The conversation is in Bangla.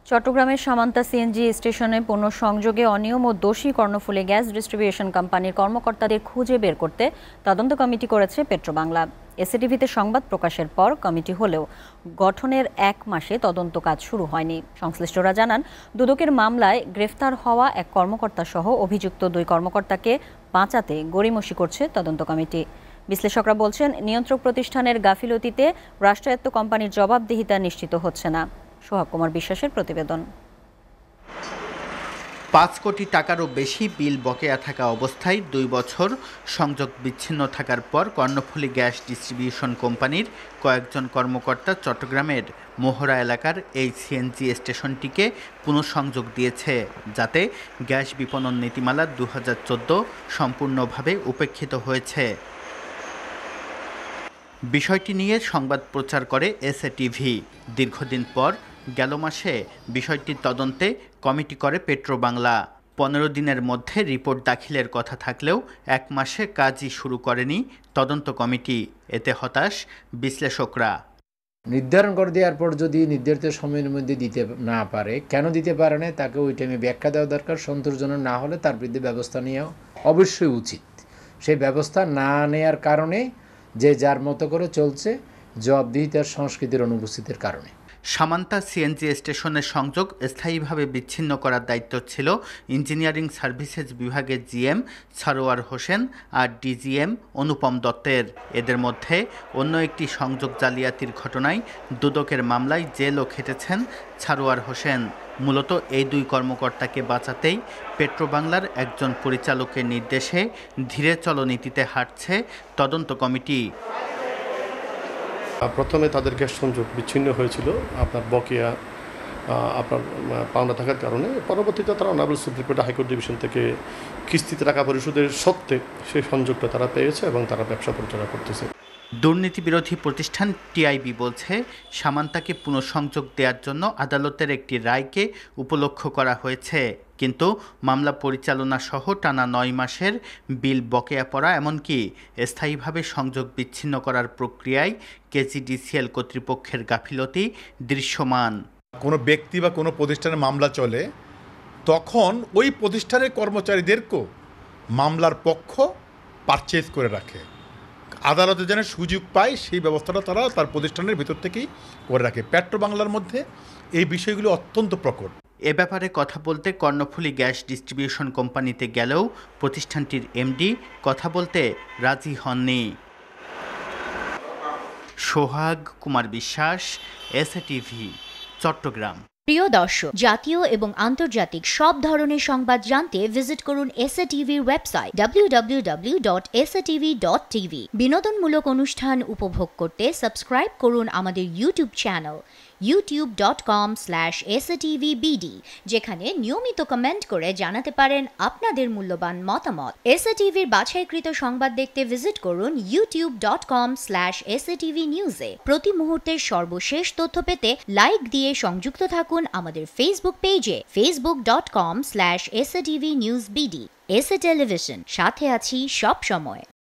চট্টগ্রামের সামান্তা সিএনজি স্টেশনে পণ্য সংযোগে অনিয়ম ও দোষী কর্ণফুলী গ্যাস ডিস্ট্রিবিউশন কোম্পানির কর্মকর্তাদের খুঁজে বের করতে তদন্ত কমিটি করেছে পেট্রোবাংলা। এসএটিভিতে সংবাদ প্রকাশের পর কমিটি হলেও গঠনের 1 মাসে তদন্ত কাজ শুরু হয়নি। সংশ্লিষ্টরা জানান, দুদকের মামলায় গ্রেফতার হওয়া এক কর্মকর্তা সহ অভিযুক্ত 2 কর্মকর্তাকে বাঁচাতে গড়িমসি করছে তদন্ত কমিটি। বিশ্লেষকরা বলছেন, নিয়ন্ত্রক প্রতিষ্ঠানের গাফিলতিতে রাষ্ট্রায়ত্ত কোম্পানির জবাবদিহিতা নিশ্চিত হচ্ছে না। সোহাগ কুমার বিশ্বাসের প্রতিবেদন। 5 কোটি টাকারও বেশি বিল বকেয়া থাকা অবস্থায় 2 বছর সংযোগ বিচ্ছিন্ন থাকার পর কর্ণফুলী গ্যাস ডিস্ট্রিবিউশন কোম্পানির কয়েকজন কর্মকর্তা চট্টগ্রামের মোহরা এলাকার এই সিএনজি স্টেশনটিকে পুনঃসংযোগ দিয়েছে, যাতে গ্যাস বিপণন নীতিমালা 2014 সম্পূর্ণভাবে উপেক্ষিত হয়েছে। বিষয়টি নিয়ে সংবাদ প্রচার করে এসএটিভি। দীর্ঘদিন পর গেল মাসে বিষয়টির তদন্তে কমিটি করে পেট্রোবাংলা। 15 দিনের মধ্যে রিপোর্ট দাখিলের কথা থাকলেও 1 মাসে কাজই শুরু করেনি তদন্ত কমিটি। এতে হতাশ বিশ্লেষকরা। নির্ধারণ করে দেওয়ার পর যদি নির্ধারিত সময়ের মধ্যে দিতে না পারে, কেন দিতে পারে না তাকে ওই টাইমে ব্যাখ্যা দেওয়া দরকার। সন্তোষজনক না হলে তার বিরুদ্ধে ব্যবস্থা নেওয়া অবশ্যই উচিত। সেই ব্যবস্থা না নেয়ার কারণে যে যার মতো করে চলছে, জবাবদিহিতার সংস্কৃতির অনুপস্থিতির কারণে। সামান্তা সিএনজি স্টেশনের সংযোগ স্থায়ীভাবে বিচ্ছিন্ন করার দায়িত্ব ছিল ইঞ্জিনিয়ারিং সার্ভিসেস বিভাগের জিএম সারোয়ার হোসেন আর ডিজিএম অনুপম দত্তের। এদের মধ্যে অন্য একটি সংযোগ জালিয়াতির ঘটনায় দুদকের মামলায় জেলও খেটেছেন সারোয়ার হোসেন। মূলত এই 2 কর্মকর্তাকে বাঁচাতেই পেট্রোবাংলার একজন পরিচালকের নির্দেশে ধীরে চলো নীতিতে হাঁটছে তদন্ত কমিটি। প্রথমে তাদের গ্যাস সংযোগ বিচ্ছিন্ন হয়েছিল আপনার বকেয়া আপনার পাওনা থাকার কারণে। পরবর্তীতে তারা honourable supreme court high court division থেকে কিস্তিতে টাকা পরিশোধের সত্ত্বে সেই সংযোগটা তারা পেয়েছে এবং তারা ব্যবসা পরিচালনা করতেছে। দুর্নীতি বিরোধী প্রতিষ্ঠান টিআইবি বলছে, সামান্তাকে পুনঃসংযোগ দেওয়ার জন্য আদালতের একটি রায়কে উপলক্ষ করা হয়েছে, কিন্তু মামলা পরিচালনা সহ টানা 9 মাসের বিল বকেয়া পড়া, এমনকি স্থায়ীভাবে সংযোগ বিচ্ছিন্ন করার প্রক্রিয়ায় কেজিডিসিএল কর্তৃপক্ষের গাফিলতি দৃশ্যমান। কোনো ব্যক্তি বা কোনো প্রতিষ্ঠানের মামলা চলে, তখন ওই প্রতিষ্ঠানের কর্মচারীদেরকেও মামলার পক্ষ পারচেজ করে রাখে। আদালতে যেন সুযোগ পায় সেই ব্যবস্থাটা তারা তার প্রতিষ্ঠানের ভিতর থেকেই করে রাখে। পেট্রোবাংলার মধ্যে এই বিষয়গুলো অত্যন্ত প্রকট। এ ব্যাপারে কথা বলতে কর্ণফুলী গ্যাস ডিস্ট্রিবিউশন কোম্পানিতে গেলেও প্রতিষ্ঠানটির এমডি কথা বলতে রাজি হননি। সোহাগ কুমার বিশ্বাস, এসএটিভি, চট্টগ্রাম। প্রিয় দর্শক, জাতীয় এবং আন্তর্জাতিক সব ধরনের সংবাদ জানতে ভিজিট করুন SATVর ওয়েবসাইট www.satv.tv। বিনোদনমূলক অনুষ্ঠান উপভোগ করতে সাবস্ক্রাইব করুন আমাদের ইউটিউব চ্যানেল youtube.com/satvbd, যেখানে নিয়মিত কমেন্ট করে জানাতে পারেন আপনাদের মূল্যবান মতামত। SATVর বাছাইকৃত সংবাদ দেখতে ভিজিট করুন youtube.com/satvnews-এ। প্রতি মুহূর্তের সর্বশেষ তথ্য পেতে লাইক দিয়ে সংযুক্ত থাকুন আমাদের ফেসবুক পেজে facebook.com/satvnewsbd। এসএ টেলিভিশন, সাথে আছি সব সময়।